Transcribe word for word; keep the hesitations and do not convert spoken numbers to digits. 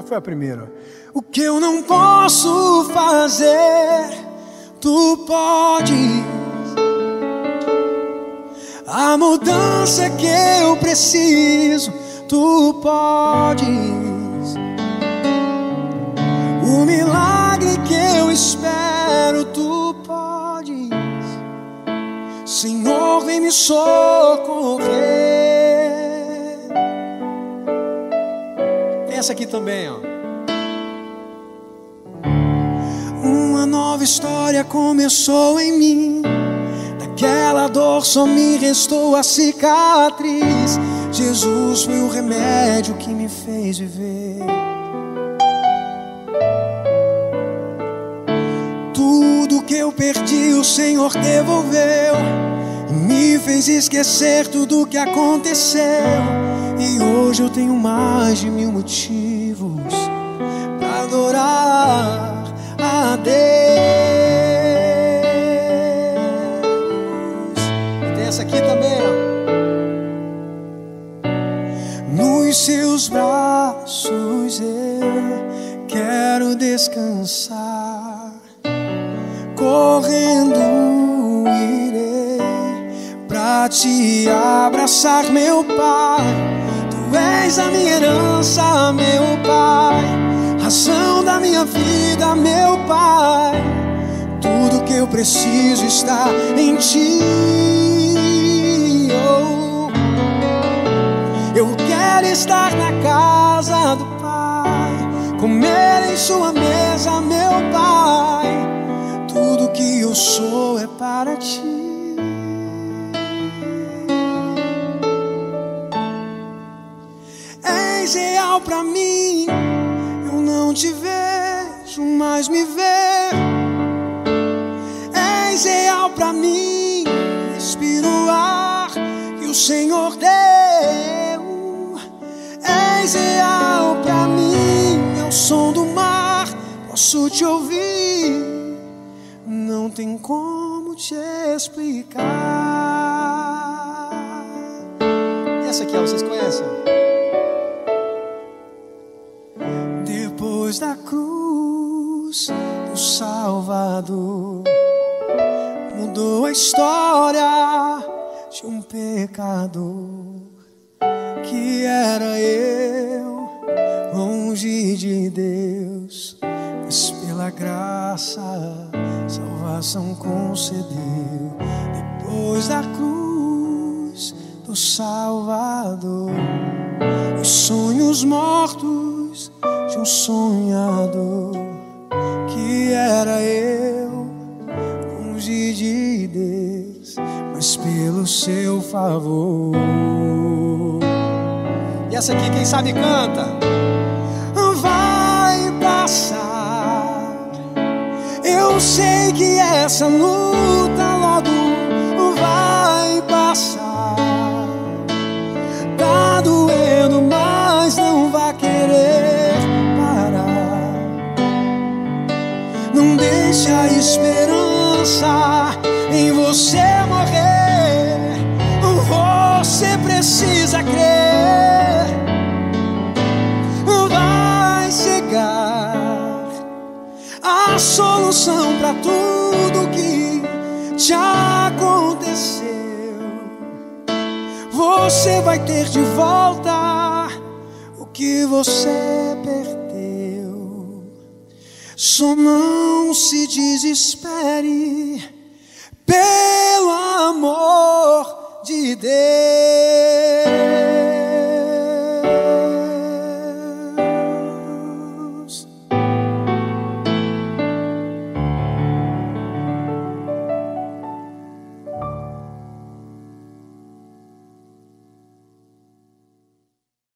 foi a primeira? O que eu não posso fazer, tu podes. A mudança que eu preciso, tu podes. O milagre que eu espero, tu podes. Senhor, vem me socorrer. Essa aqui também, ó. Uma nova história começou em mim. Daquela dor só me restou a cicatriz. Jesus foi o remédio que me fez viver. Tudo que eu perdi o Senhor devolveu e me fez esquecer tudo o que aconteceu. E hoje eu tenho mais de mil motivos para adorar a Deus. E tem essa aqui também, ó. Nos seus braços eu quero descansar. Correndo irei pra te abraçar, meu Pai. Tu és a minha herança, meu Pai, razão da minha vida, meu Pai. Tudo que eu preciso está em Ti. Oh, eu quero estar na casa do Pai, comer em Sua mesa, meu Pai. Tudo que eu sou é para Ti. És real pra mim, eu não te vejo, mas me vê. És real pra mim, respiro o ar que o Senhor deu. És real pra mim, é o som do mar, posso te ouvir. Não tem como te explicar. E essa aqui, ó, vocês conhecem? Depois da cruz do Salvador, mudou a história de um pecador que era eu, longe de Deus, mas pela graça salvação concedeu. Depois da cruz do Salvador, os sonhos mortos de um sonhador que era eu, longe de Deus, mas pelo seu favor. E essa aqui, quem sabe canta. Vai passar, eu sei que essa luta logo vai passar. Tá doendo, mas não vai querer parar. Não deixe a esperança em você morrer. Você precisa crer. Vai chegar a solução para tudo que te aconteceu. Você vai ter de volta o que você perdeu. Só não se desespere, pelo amor de Deus.